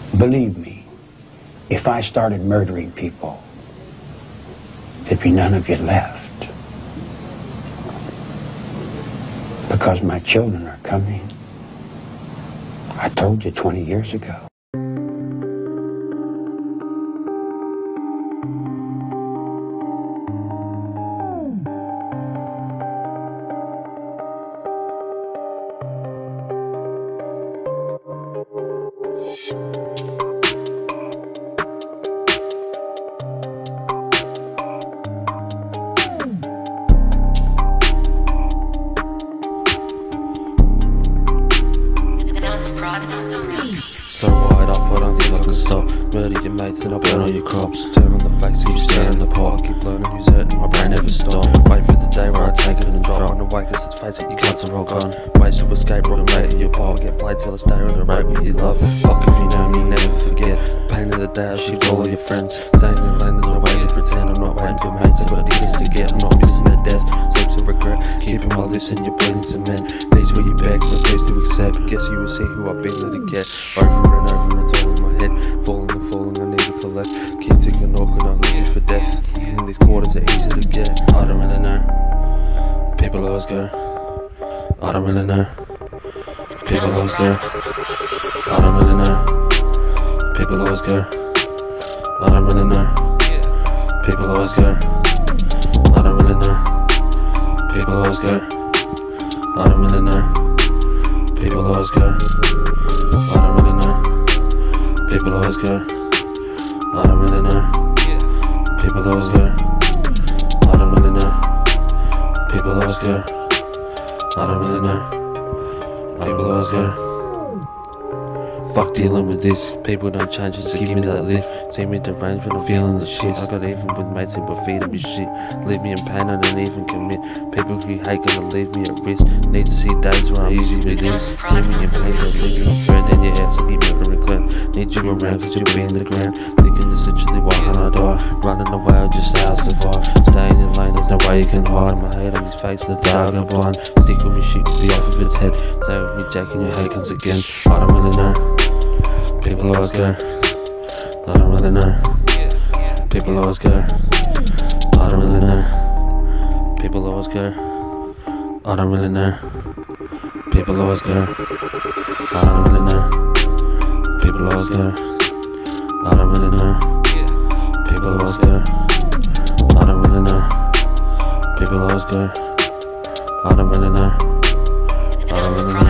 Believe me, if I started murdering people, there'd be none of you left. Because my children are coming. I told you 20 years ago. So wide up, I don't think I can stop. Murder your mates and I'll burn all your crops. Turn on the face, you stand in the pot. Keep learning who's hurting, my brain never stop. Wait for the day where I take it and drop. On the way, cause let's face it, you cunts are all gone. Ways to escape, rock and mate in your pop. Get played till I stay on the road with your love. Fuck if you know me, never forget. Pain in the day, I shoot all of your friends. Staying in lane, there's no way to pretend. I'm not waiting for mates, I've got tickets to get. I'm not missing a death, sleep to regret. Keeping my lips in your bleeding cement. Knees where you beg, refuse to accept. Guess you will see who I've been let it get. Over and over, it's all in my head. Falling and falling, I need to collect. Keep ticking awkward, I'm leaving for death. In these quarters are easy to get. I don't really know. People always go. I don't really know. People always go. I don't really know. People always go. I don't really know. People always go. I don't really know. People always go. I don't really know. People always go. I don't really know. People always go. I don't really know. People always go. I don't really know. People always go. I don't really know. People always go. Fuck dealing with this. People don't change, just give me that lift. See me deranged when I'm feeling the shit. I got even with mates who were feeding me shit. Leave me in pain, I don't even commit. People who hate gonna leave me at risk. Need to see days where I'm easy with this. Leave me in pain, don't leave me friend in your head, so keep me in reclaim. Need you around cause you'll be in the ground. Thinking this literally why can't I die? Running away, I'll just say I'll survive. Stay in your lane, there's no way you can hide. My hate on his face, the dark and blind. Stick with me, shoot the off of its head. Stay with me, Jack, and your hate comes again. I don't really know. People always go. I don't really know. People always go. I don't really know. People always go. I don't really know. People always go. I don't really know. People always go. I don't really know. People always go. I don't really know. People always go. I don't really know. I don't really know.